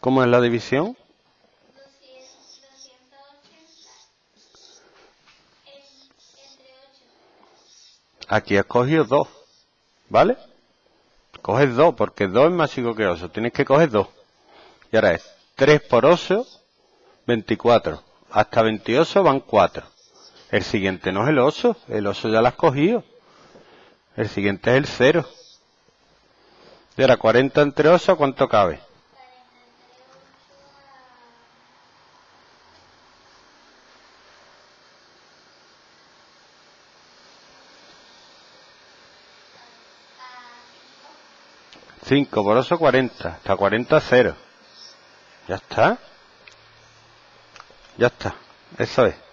¿Cómo es la división? 280 entre 8. Aquí has cogido 2, ¿vale? Coges 2, porque 2 es más chico que 8. Tienes que coger 2. Y ahora es 3 por 8, 24. Hasta 28 van 4. El siguiente no es el 8. El 8 ya lo has cogido. El siguiente es el 0. Y ahora 40 entre 8, ¿cuánto cabe? 5 por 8, 40. Hasta 40, 0. Ya está. Ya está. Eso es.